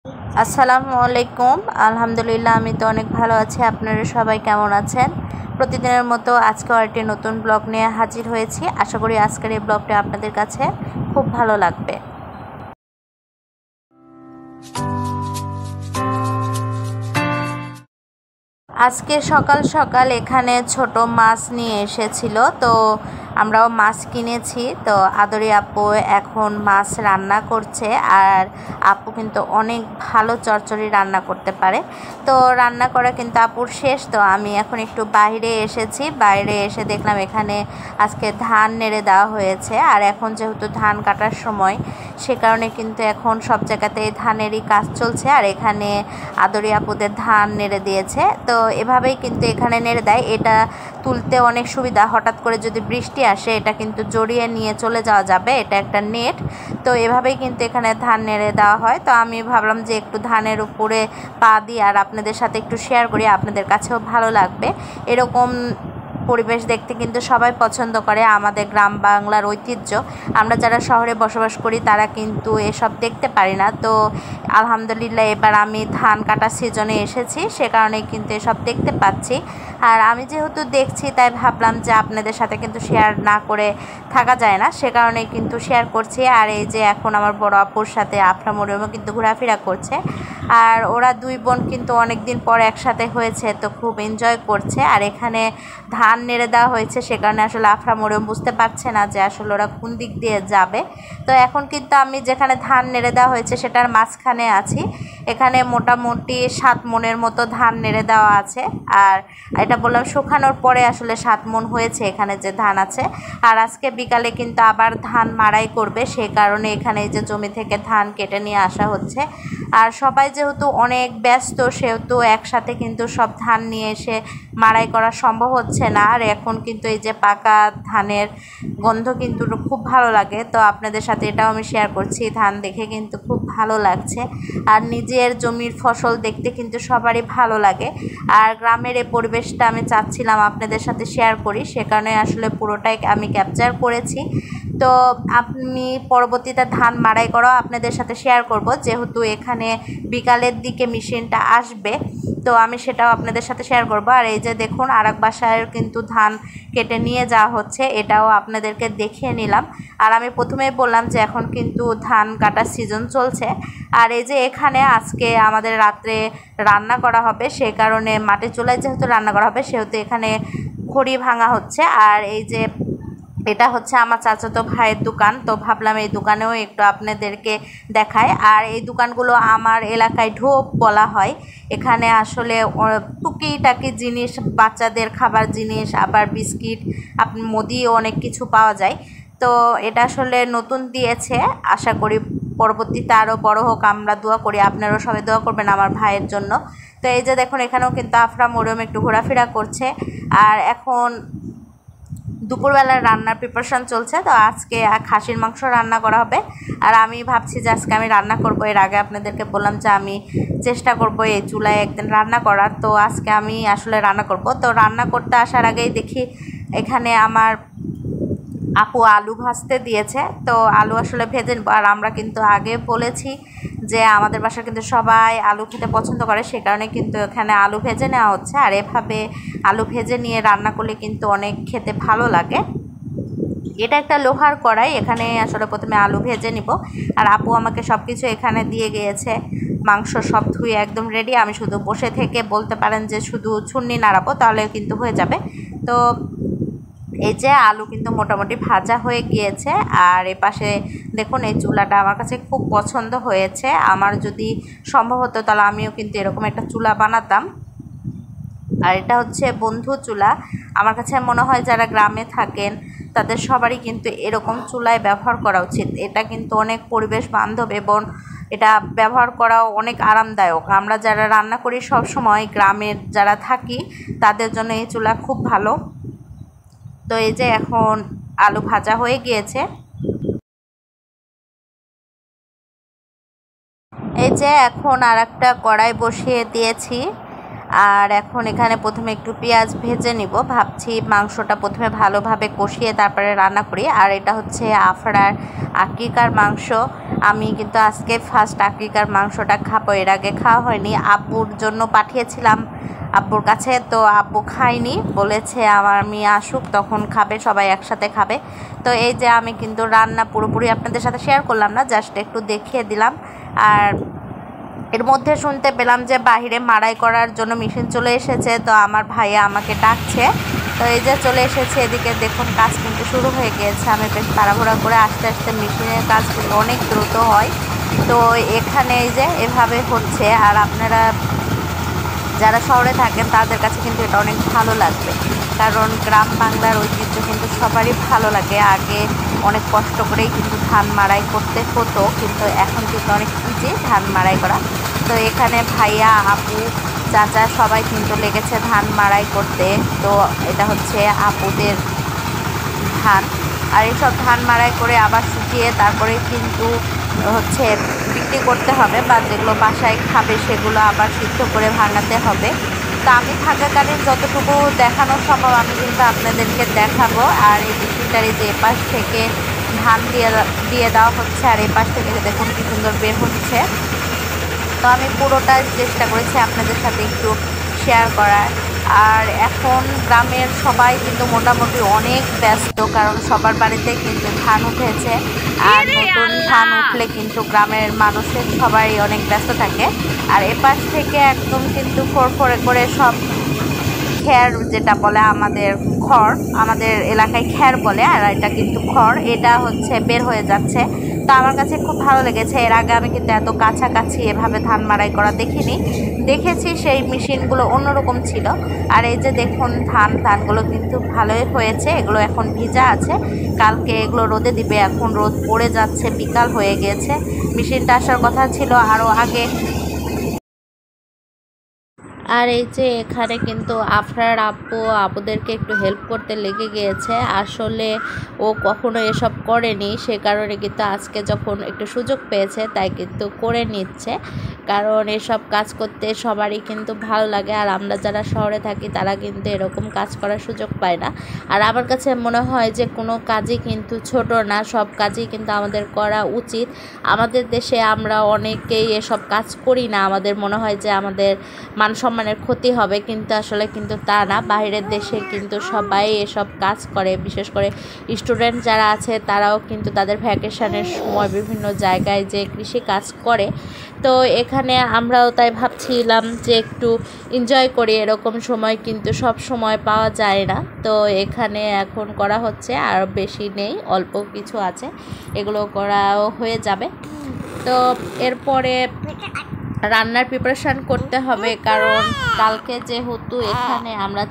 আসসালামু আলাইকুম। আলহামদুলিল্লাহ, আমি তো অনেক ভালো আছি। আপনারা সবাই কেমন আছেন? প্রতিদিনের মতো আজকেও একটি নতুন ব্লগ নিয়ে হাজির হয়েছি। আশা করি আজকের এই ব্লগটা আপনাদের কাছে খুব ভালো লাগবে। আজকে সকাল সকাল এখানে ছোট মাছ নিয়ে এসেছিল, তো আমরাও মাছ কিনেছি। তো আদরি আপু এখন মাছ রান্না করছে, আর আপু কিন্তু অনেক ভালো চচ্চড়ি রান্না করতে পারে। তো রান্না করা কিন্তু আপুর শেষ। তো আমি এখন একটু বাইরে এসেছি, বাইরে এসে দেখলাম এখানে আজকে ধান নেড়ে দেওয়া হয়েছে। আর এখন যেহেতু ধান কাটার সময়, সে কারণে কিন্তু এখন সব জায়গাতেই ধানেরই কাজ চলছে। আর এখানে আদরি আপুদের ধান নেড়ে দিয়েছে, তো এভাবেই কিন্তু এখানে নেড়ে দেয়। এটা তুলতে অনেক সুবিধা, হঠাৎ করে যদি বৃষ্টি আসে এটা কিন্তু জড়িয়ে নিয়ে চলে যাওয়া যাবে। এটা একটা নেট। তো এভাবেই কিন্তু এখানে ধান নেড়ে দেওয়া হয়। তো আমি ভাবলাম যে একটু ধানের উপরে পা দিই আর আপনাদের সাথে একটু শেয়ার করি, আপনাদের কাছেও ভালো লাগবে। এরকম পরিবেশ দেখতে কিন্তু সবাই পছন্দ করে, আমাদের গ্রাম বাংলার ঐতিহ্য। আমরা যারা শহরে বসবাস করি তারা কিন্তু এসব দেখতে পারি না। তো আলহামদুলিল্লাহ এবার আমি ধান কাটা সিজনে এসেছি, সে কারণে কিন্তু এসব দেখতে পাচ্ছি। আর আমি যেহেতু দেখছি তাই ভাবলাম যে আপনাদের সাথে কিন্তু শেয়ার না করে থাকা যায় না, সে কারণে কিন্তু শেয়ার করছি। আর এই যে এখন আমার বড় আপুর সাথে আফরা মরিয়মও কিন্তু ঘোরাফেরা করছে। আর ওরা দুই বোন কিন্তু অনেক দিন পর একসাথে হয়েছে, তো খুব এনজয় করছে। আর এখানে ধান নেড়ে দেওয়া হয়েছে, সে কারণে আসলে আফরা মরিয়ম বুঝতে পারছে না যে আসলে ওরা কোন দিক দিয়ে যাবে। তো এখন কিন্তু আমি যেখানে ধান নেড়ে দেওয়া হয়েছে সেটার মাঝখানে আছি। এখানে মোটামুটি 7 মণের মতো ধান নেড়ে দেওয়া আছে। আর এটা বললাম শুকানোর পরে আসলে 7 মণ হয়েছে এখানে যে ধান আছে। আর আজকে বিকালে কিন্তু আবার ধান মাড়াই করবে, সেই কারণে এখানে যে জমি থেকে ধান কেটে নিয়ে আসা হচ্ছে। আর সবাই যেহেতু অনেক ব্যস্ত, সেহেতু একসাথে কিন্তু সব ধান নিয়ে এসে মাড়াই করা সম্ভব হচ্ছে না। আর এখন কিন্তু এই যে পাকা ধানের গন্ধ কিন্তু খুব ভালো লাগে। তো আপনাদের সাথে এটাও আমি শেয়ার করছি, ধান দেখে কিন্তু খুব ভালো লাগছে। আর নিজের জমির ফসল দেখতে কিন্তু সবারই ভালো লাগে। আর গ্রামের এই পরিবেশটা আমি চাচ্ছিলাম আপনাদের সাথে শেয়ার করি, সে কারণে আসলে পুরোটাই আমি ক্যাপচার করেছি। তো আমি পরবর্তীতে ধান মাড়াই করাও আপনাদের সাথে শেয়ার করব, যেহেতু এখানে বিকালের দিকে মেশিনটা আসবে, তো আমি সেটাও আপনাদের সাথে শেয়ার করব। আর এই যে দেখুন আরেক বাসায় কিন্তু ধান কেটে নিয়ে যাওয়া হচ্ছে, এটাও আপনাদেরকে দেখিয়ে নিলাম। আর আমি প্রথমেই বললাম যে এখন কিন্তু ধান কাটার সিজন চলছে। আর এই যে এখানে আজকে আমাদের রাত্রে রান্না করা হবে, সে কারণে মাটির চুলায় যেহেতু রান্না করা হবে সেহেতু এখানে খড়ি ভাঙা হচ্ছে। আর এই যে এটা হচ্ছে আমার চাচাতো ভাইয়ের দোকান, তো ভাবলাম এই দোকানেও একটু আপনাদেরকে দেখায়। আর এই দোকানগুলো আমার এলাকায় ঢোপ বলা হয়। এখানে আসলে টুকিটাকি জিনিস, বাচ্চাদের খাবার জিনিস, আবার বিস্কিট, মুদিও অনেক কিছু পাওয়া যায়। তো এটা আসলে নতুন দিয়েছে, আশা করি পরবর্তীতে আরও বড় হোক। আমরা দোয়া করি, আপনারাও সবাই দোয়া করবেন আমার ভাইয়ের জন্য। তো এই যে দেখুন এখানেও কিন্তু আফরা মরিয়ম একটু ঘোরাফেরা করছে। আর এখন দুপুরবেলার রান্নার প্রিপারেশন চলছে। তো আজকে খাসির মাংস রান্না করা হবে। আর আমি ভাবছি যে আজকে আমি রান্না করব। এর আগে আপনাদেরকে বললাম যে আমি চেষ্টা করব এই চুলায় একদিন রান্না করার। তো আজকে আমি আসলে রান্না করব। তো রান্না করতে আসার আগেই দেখি এখানে আমার আপু আলু ভাজতে দিয়েছে। তো আলু আসলে ভেজে নেব। আর আমরা কিন্তু আগে বলেছি যে আমাদের বাসায় কিন্তু সবাই আলু খেতে পছন্দ করে, সে কারণে কিন্তু এখানে আলু ভেজে নেওয়া হচ্ছে। আর এভাবে আলু ভেজে নিয়ে রান্না করলে কিন্তু অনেক খেতে ভালো লাগে। এটা একটা লোহার কড়াই, এখানে আসলে প্রথমে আলু ভেজে নিব। আর আপু আমাকে সব কিছু এখানে দিয়ে গিয়েছে, মাংস সব ধুয়ে একদম রেডি। আমি শুধু বসে থেকে বলতে পারেন যে শুধু ছুন্নি নাড়াবো, তাহলে কিন্তু হয়ে যাবে। তো এই যে আলু কিন্তু মোটামুটি ভাজা হয়ে গিয়েছে। আর এ পাশে দেখুন এই চুলাটা আমার কাছে খুব পছন্দ হয়েছে। আমার যদি সম্ভব হতো তাহলে আমিও কিন্তু এরকম একটা চুলা বানাতাম। আর এটা হচ্ছে বন্ধু চুলা। আমার কাছে মনে হয় যারা গ্রামে থাকেন তাদের সবারই কিন্তু এরকম চুলায় ব্যবহার করা উচিত। এটা কিন্তু অনেক পরিবেশ বান্ধব এবং এটা ব্যবহার করাও অনেক আরামদায়ক। আমরা যারা রান্না করি সব সময়, গ্রামের যারা থাকি, তাদের জন্য এই চুলা খুব ভালো। তো এই যে এখন আলু ভাজা হয়ে গিয়েছে। এই যে এখন আর একটা কড়াই বসিয়ে দিয়েছি। আর এখন এখানে প্রথমে একটু পেঁয়াজ ভেজে নিব, ভাবছি মাংসটা প্রথমে ভালোভাবে কষিয়ে তারপরে রান্না করি। আর এটা হচ্ছে আফরার আকিকার মাংস। আমি কিন্তু আজকে ফার্স্ট আকিকার মাংসটা খাবো, এর আগে খাওয়া হয়নি। আব্বুর জন্য পাঠিয়েছিলাম আব্বুর কাছে, তো আব্বু খায়নি, বলেছে আমার মেয়ে আসুক তখন খাবে, সবাই একসাথে খাবে। তো এই যে আমি কিন্তু রান্না পুরোপুরি আপনাদের সাথে শেয়ার করলাম না, জাস্ট একটু দেখিয়ে দিলাম। আর এর মধ্যে শুনতে পেলাম যে বাহিরে মাড়াই করার জন্য মেশিন চলে এসেছে, তো আমার ভাইয়া আমাকে ডাকছে। তো এই যে চলে এসেছে, এদিকে দেখুন কাজ কিন্তু শুরু হয়ে গিয়েছে। আমি বেশ তাড়াহুড়া করে আস্তে আস্তে, মেশিনের কাজ কিন্তু অনেক দ্রুত হয়। তো এখানে এই যে এভাবে হচ্ছে। আর আপনারা যারা শহরে থাকেন তাদের কাছে কিন্তু এটা অনেক ভালো লাগবে, কারণ গ্রাম বাংলার ঐতিহ্য কিন্তু সবারই ভালো লাগে। আগে অনেক কষ্ট করেই কিন্তু ধান মাড়াই করতে হতো, কিন্তু এখন কিন্তু অনেক ইজি ধান মাড়াই করা। তো এখানে ভাইয়া, আপু, চাচা সবাই কিন্তু লেগেছে ধান মাড়াই করতে। তো এটা হচ্ছে আপুদের ধান। আর এইসব ধান মাড়াই করে আবার শুকিয়ে তারপরে কিন্তু হচ্ছে বিক্রি করতে হবে, বা যেগুলো বাসায় খাবে সেগুলো আবার সিদ্ধ করে ভাঙাতে হবে। তো আমি থাকাকালীন যতটুকু দেখানো সম্ভব আমি কিন্তু আপনাদেরকে দেখাবো। আর এই মেশিনটার যে এপাশ থেকে ধান দিয়ে দেওয়া হচ্ছে, আর এপাশ থেকে দেখুন কি সুন্দর বের হচ্ছে। তো আমি পুরোটা চেষ্টা করেছি আপনাদের সাথে একটু শেয়ার করার। আর এখন গ্রামের সবাই কিন্তু মোটামুটি অনেক ব্যস্ত, কারণ সবার বাড়িতে কিন্তু ধান উঠেছে। আর নতুন ধান উঠলে কিন্তু গ্রামের মানুষের সবাই অনেক ব্যস্ত থাকে। আর এপাশ থেকে একদম কিন্তু ফোরফোরে করে সব খ্যার, যেটা বলে আমাদের খড়, আমাদের এলাকায় খ্যার বলে, আর এটা কিন্তু খড়, এটা হচ্ছে বের হয়ে যাচ্ছে। তো আমার কাছে খুব ভালো লেগেছে। এর আগে আমি কিন্তু এত কাছাকাছি এভাবে ধান মাড়াই করা দেখিনি, দেখেছি সেই মেশিনগুলো অন্যরকম ছিল। আর এই যে দেখুন ধানগুলো কিন্তু ভালোই হয়েছে, এগুলো এখন ভিজা আছে, কালকে এগুলো রোদে দিবে। এখন রোদ পড়ে যাচ্ছে, বিকাল হয়ে গিয়েছে। মেশিনটা আসার কথা ছিল আরও আগে। আর এই যে এখানে কিন্তু আফরার আপুদেরকে একটু হেল্প করতে লেগে গিয়েছে। আসলে ও কখনো এসব করেনি, সে কারণে কিন্তু আজকে যখন একটু সুযোগ পেয়েছে তাই কিন্তু করে নিচ্ছে, কারণ এসব কাজ করতে সবারই কিন্তু ভালো লাগে। আর আমরা যারা শহরে থাকি তারা কিন্তু এরকম কাজ করার সুযোগ পায় না। আর আমার কাছে মনে হয় যে কোনো কাজই কিন্তু ছোট না, সব কাজই কিন্তু আমাদের করা উচিত। আমাদের দেশে আমরা অনেকেই এসব কাজ করি না, আমাদের মনে হয় যে আমাদের মান সম্মানের ক্ষতি হবে, কিন্তু আসলে কিন্তু তা না। বাইরের দেশে কিন্তু সবাই এসব কাজ করে, বিশেষ করে স্টুডেন্ট যারা আছে তারাও কিন্তু তাদের ভ্যাকেশনের সময় বিভিন্ন জায়গায় যে কৃষি কাজ করে। তো এখানে আমরাও তাই ভাবছিলাম যে একটু এনজয় করি, এরকম সময় কিন্তু সব সময় পাওয়া যায় না। তো এখানে এখন করা হচ্ছে, আর বেশি নেই, অল্প কিছু আছে, এগুলো করাও হয়ে যাবে। তো এরপরে রান্নার প্রিপারেশান করতে হবে, কারণ কালকে যেহেতু এখানে আমরা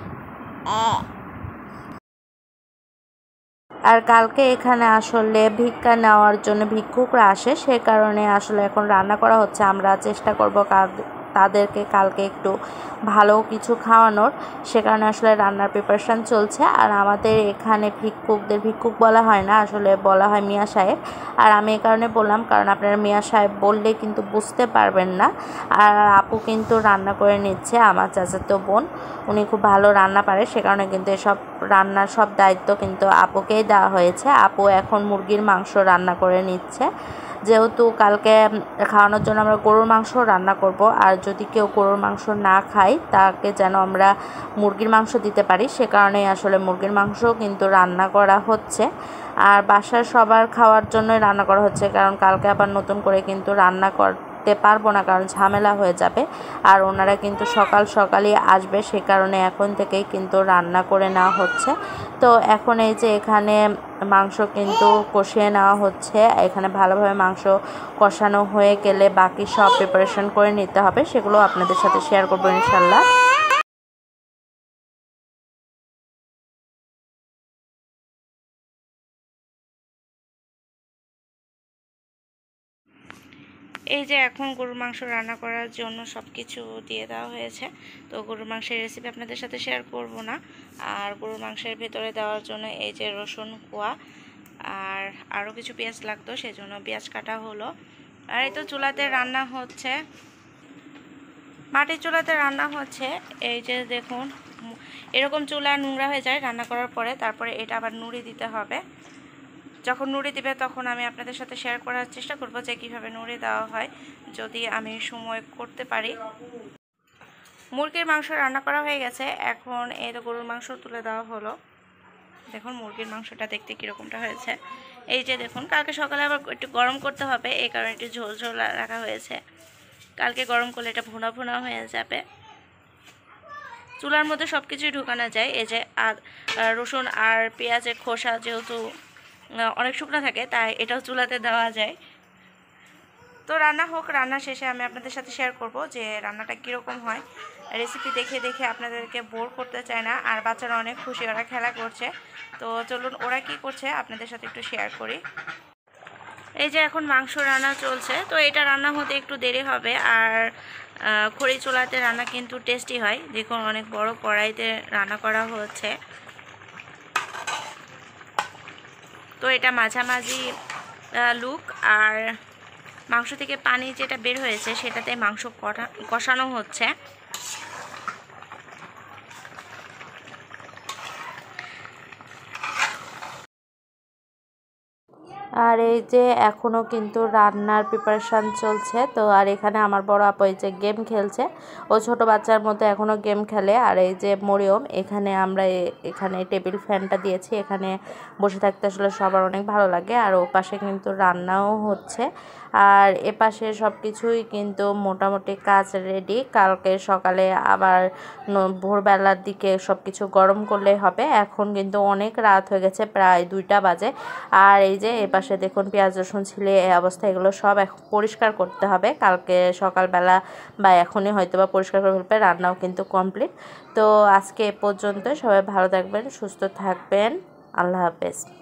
কালকে এখানে আসলে ভিক্ষা নেওয়ার জন্য ভিক্ষুকরা আসে, সে কারণে আসলে এখন রান্না করা হচ্ছে। আমরা চেষ্টা করব তাদেরকে কালকে একটু ভালো কিছু খাওয়ানোর, সে কারণে আসলে রান্নার প্রিপারেশান চলছে। আর আমাদের এখানে ভিক্ষুক বলা হয় না, আসলে বলা হয় মিয়া সাহেব। আর আমি এই কারণে বললাম, কারণ আপনারা মিয়া সাহেব বললে কিন্তু বুঝতে পারবেন না। আর আপু কিন্তু রান্না করে নিচ্ছে, আমার চাচাতো বোন, উনি খুব ভালো রান্না পারে, সে কারণে কিন্তু এসব রান্নার সব দায়িত্ব কিন্তু আপুকেই দেওয়া হয়েছে। আপু এখন মুরগির মাংস রান্না করে নিচ্ছে, যেহেতু কালকে খাওয়ানোর জন্য আমরা গরুর মাংস রান্না করব। আর যদি কেউ গরুর মাংস না খায় তাকে যেন আমরা মুরগির মাংস দিতে পারি, সে কারণেই আসলে মুরগির মাংস কিন্তু রান্না করা হচ্ছে। আর বাসার সবার খাওয়ার জন্যই রান্না করা হচ্ছে, কারণ কালকে আবার নতুন করে কিন্তু রান্না করতে পারবো না, কারণ ঝামেলা হয়ে যাবে। আর ওনারা কিন্তু সকালই আসবে, সে কারণে এখন থেকেই কিন্তু রান্না করে নেওয়া হচ্ছে। তো এখন এই যে এখানে মাংস কিন্তু কষিয়ে নেওয়া হচ্ছে। এখানে ভালোভাবে মাংস কষানো হয়ে গেলে বাকি সব প্রিপারেশন করে নিতে হবে, সেগুলো আপনাদের সাথে শেয়ার করবো ইনশাল্লাহ। এই যে এখন গরুর মাংস রান্না করার জন্য সব কিছু দিয়ে দেওয়া হয়েছে। তো গরুর মাংসের রেসিপি আপনাদের সাথে শেয়ার করব না। আর গরুর মাংসের ভেতরে দেওয়ার জন্য এই যে রসুন কোয়া, আর আরও কিছু পেঁয়াজ লাগতো, সেজন্য পেঁয়াজ কাটা হলো। আর এই তো চুলাতে রান্না হচ্ছে। মাটির চুলাতে রান্না হচ্ছে। এই যে দেখুন, এরকম চুলা নোংরা হয়ে যায় রান্না করার পরে, তারপরে এটা আবার নুড়ি দিতে হবে। যখন নুড়ি দিবে তখন আমি আপনাদের সাথে শেয়ার করার চেষ্টা করব যে কীভাবে নুড়ি দেওয়া হয়, যদি আমি সময় করতে পারি। মুরগির মাংস রান্না করা হয়ে গেছে, এখন এই তো গরুর মাংস তুলে দেওয়া হলো। দেখুন মুরগির মাংসটা দেখতে কীরকমটা হয়েছে। এই যে দেখুন, কালকে সকালে আবার একটু গরম করতে হবে, এই কারণে একটু ঝোল ঝোল রাখা হয়েছে। কালকে গরম করলে এটা ভুনা ভুনা হয়ে যাবে। চুলার মধ্যে সব কিছুই ঢুকানো যায়। এই যে রসুন আর পেঁয়াজের খোসা যেহেতু অনেক শুকনো থাকে, তাই এটাও চুলাতে দেওয়া যায়। তো রান্না হোক, রান্না শেষে আমি আপনাদের সাথে শেয়ার করব যে রান্নাটা কীরকম হয়। রেসিপি দেখে দেখে আপনাদেরকে বোর করতে চায় না, আর বাচ্চারা অনেক খুশি, ওরা খেলা করছে। তো চলুন ওরা কি করছে আপনাদের সাথে একটু শেয়ার করি। এই যে এখন মাংস রান্না চলছে, তো এটা রান্না হতে একটু দেরি হবে। আর খড়ি চুলাতে রান্না কিন্তু টেস্টি হয়। দেখুন অনেক বড় কড়াইতে রান্না করা হচ্ছে। তো এটা মাঝামাঝি লুক, আর মাংস থেকে পানি যেটা বের হয়েছে সেটাতে মাংস কষানো হচ্ছে। আর এই যে এখনও কিন্তু রান্নার প্রিপারেশান চলছে। তো আর এখানে আমার বড় আপু এই যে গেম খেলছে, ও ছোট বাচ্চার মতো এখনও গেম খেলে। আর এই যে মরিয়ম, এখানে আমরা এখানে টেবিল ফ্যানটা দিয়েছি, এখানে বসে থাকতে আসলে সবার অনেক ভালো লাগে। আর ও পাশে কিন্তু রান্নাও হচ্ছে, আর এপাশে সব কিছুই কিন্তু মোটামুটি কাজ রেডি। কালকে সকালে আবার ভোরবেলার দিকে সব কিছু গরম করলে হবে। এখন কিন্তু অনেক রাত হয়ে গেছে, প্রায় 2টা বাজে। আর এই যে এপাশে দেখুন পেঁয়াজ রসুন ছিলে এই অবস্থা, এগুলো সব পরিষ্কার করতে হবে কালকে সকালবেলা বা এখনই হয়তো বা পরিষ্কার করে ফেলবে। রান্নাও কিন্তু কমপ্লিট। তো আজকে এ পর্যন্ত, সবাই ভালো থাকবেন, সুস্থ থাকবেন, আল্লাহ হাফেজ।